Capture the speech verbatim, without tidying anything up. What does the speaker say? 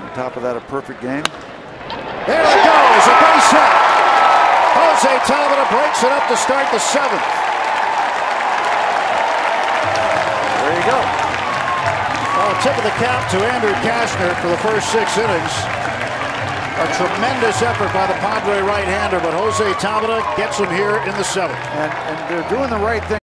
top of that, a perfect game. There it goes, a base hit. Jose Tabata breaks it up to start the seventh. There you go. Well, tip of the cap to Andrew Cashner for the first six innings. A tremendous effort by the Padre right-hander, but Jose Tabata gets him here in the seventh. And, and they're doing the right thing.